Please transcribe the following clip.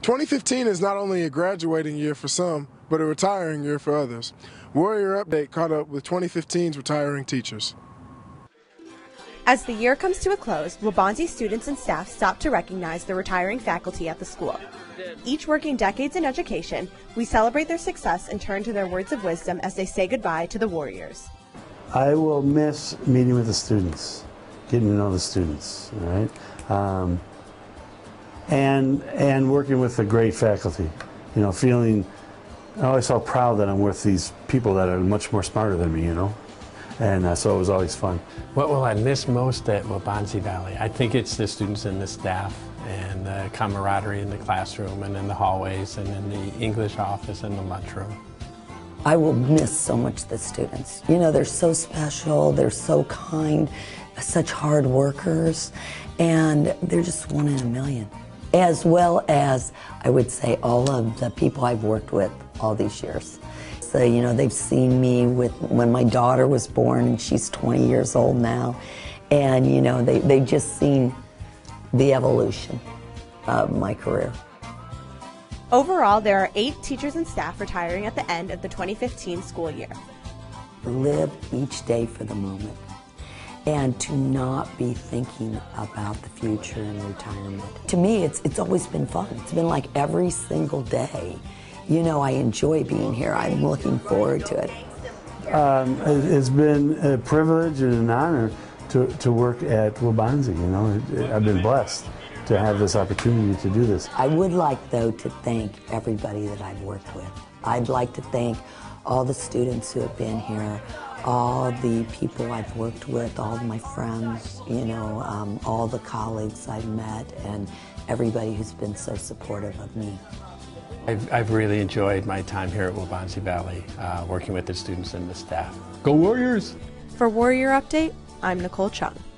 2015 is not only a graduating year for some, but a retiring year for others. Warrior Update caught up with 2015's retiring teachers. As the year comes to a close, Waubonsie students and staff stop to recognize the retiring faculty at the school. Each working decades in education, we celebrate their success and turn to their words of wisdom as they say goodbye to the Warriors. I will miss meeting with the students, getting to know the students, right? And working with the great faculty, you know, feeling, I always felt proud that I'm with these people that are much more smarter than me, you know, and so it was always fun. What will I miss most at Waubonsie Valley? I think it's the students and the staff and the camaraderie in the classroom and in the hallways and in the English office and the lunchroom. I will miss so much the students. You know, they're so special, they're so kind, such hard workers, and they're just one in a million. As well as, I would say, all of the people I've worked with all these years. So, you know, they've seen me when my daughter was born, and she's 20 years old now, and, you know, they've just seen the evolution of my career. Overall, there are 8 teachers and staff retiring at the end of the 2015 school year. Live each day for the moment, and to not be thinking about the future and retirement. To me, it's always been fun. It's been like every single day. You know, I enjoy being here. I'm looking forward to it. It's been a privilege and an honor to work at Waubonsie. You know, I've been blessed to have this opportunity to do this. I would like, though, to thank everybody that I've worked with. I'd like to thank all the students who have been here, all the people I've worked with, all my friends, you know, all the colleagues I've met, and everybody who's been so supportive of me. I've really enjoyed my time here at Waubonsie Valley, working with the students and the staff. Go Warriors! For Warrior Update, I'm Nicole Chung.